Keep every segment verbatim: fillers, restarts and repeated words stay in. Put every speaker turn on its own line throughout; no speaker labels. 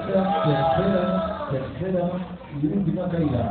Nuestra tercera, tercera y última caída.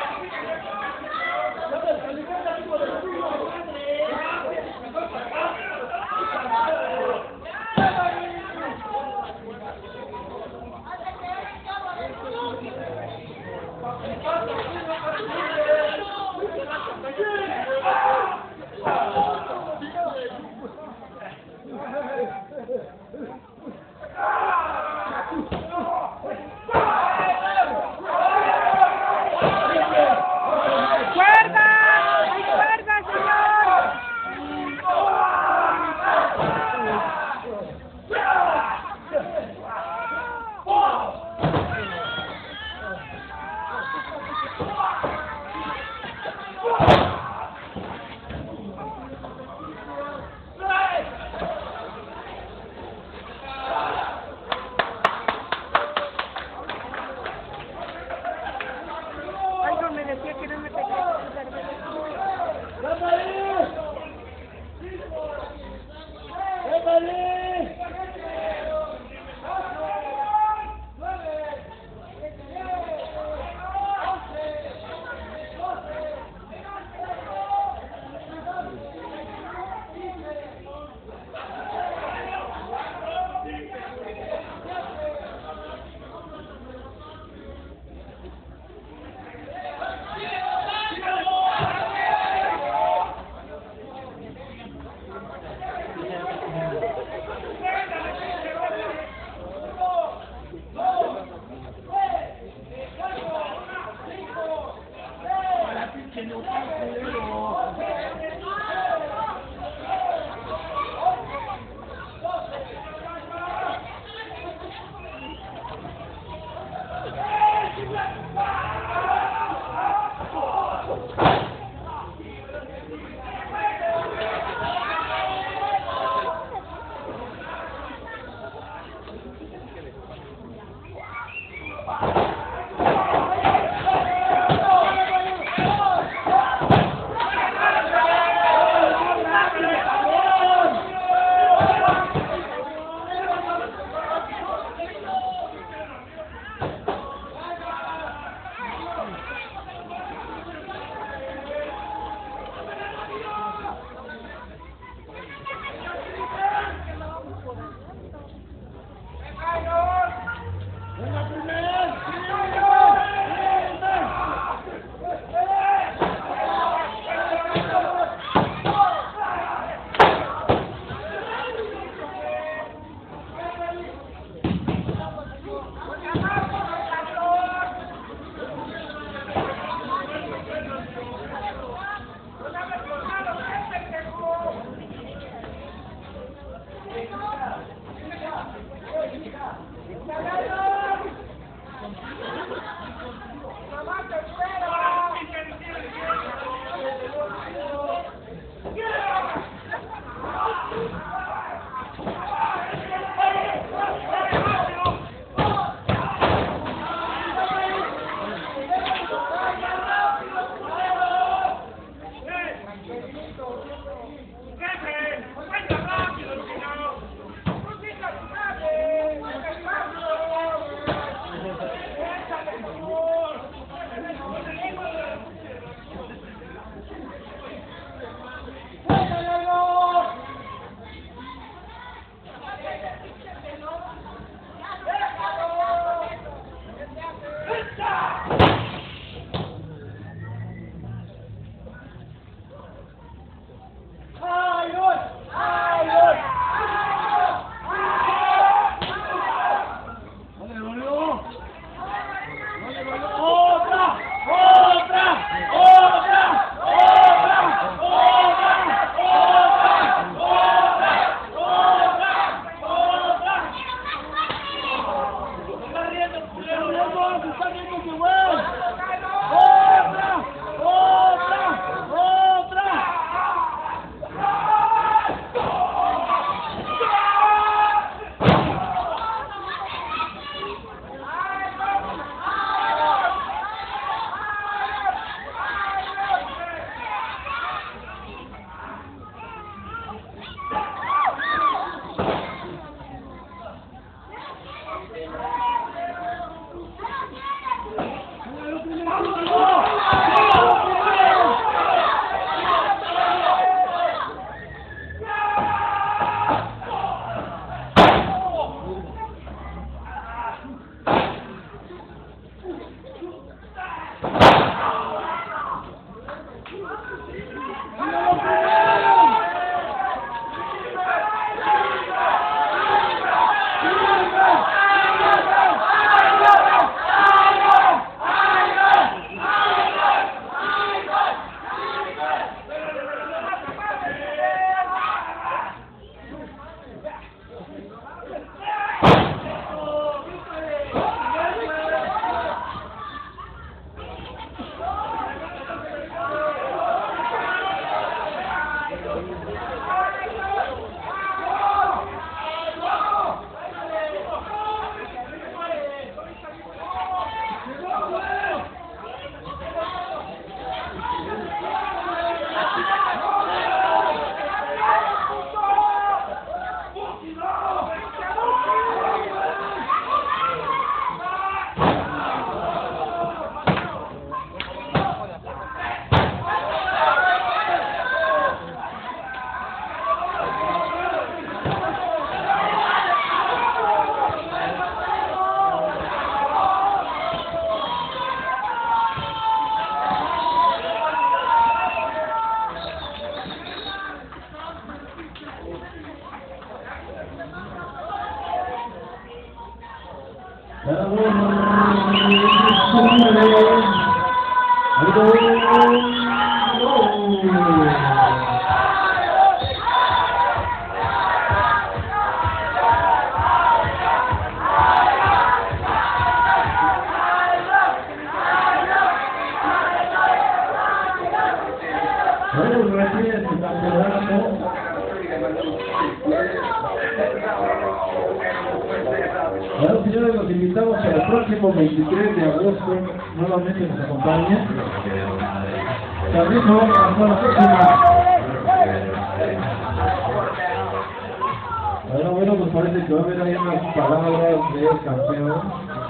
Gracias.
Bueno, gracias, su campeonato. Bueno, señores, los invitamos a el próximo veintitrés de agosto, nuevamente nos acompaña. También nos vamos a la próxima. Bueno, bueno, pues parece que va a haber ahí unas palabras del campeón.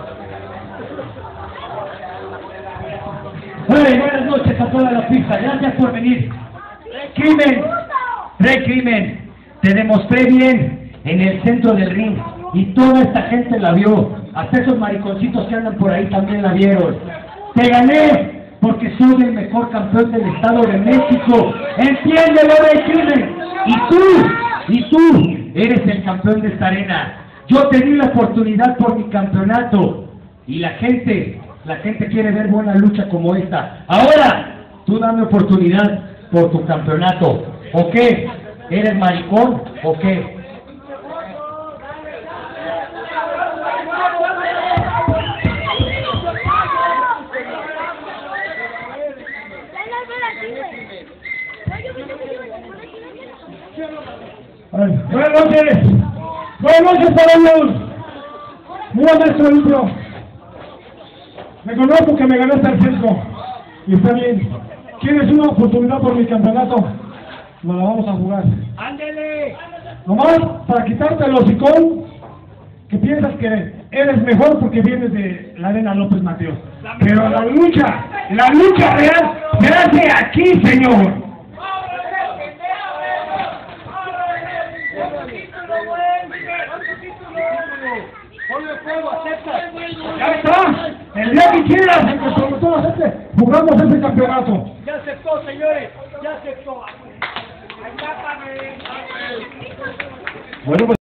Hey, buenas noches a toda la pista, gracias por venir. Crimen, Rey Crimen, te demostré bien en el centro del ring y toda esta gente la vio, hasta esos mariconcitos que andan por ahí también la vieron. Te gané porque soy el mejor campeón del Estado de México, entiéndelo, Rey Crimen, y tú, y tú eres el campeón de esta arena. Yo te di la oportunidad por mi campeonato y la gente... La gente quiere ver buena lucha como esta. Ahora, tú dame oportunidad por tu campeonato. ¿O qué? ¿Eres maricón o qué?
Buenas noches. Buenas noches para ellos. Mira, maestro limpio. Reconozco que me ganaste al centro, y está bien. ¿Quieres una oportunidad por mi campeonato? Nos la vamos a jugar.
¡Ándele!
Nomás para quitarte el hocicón, que piensas que eres mejor porque vienes de la Arena López Mateos. Pero la lucha, la lucha real se hace aquí, señor. Ya está. El día que quieras, el que promotor acepte, jugamos ese campeonato.
Ya aceptó, señores, ya aceptó.
Bueno, pues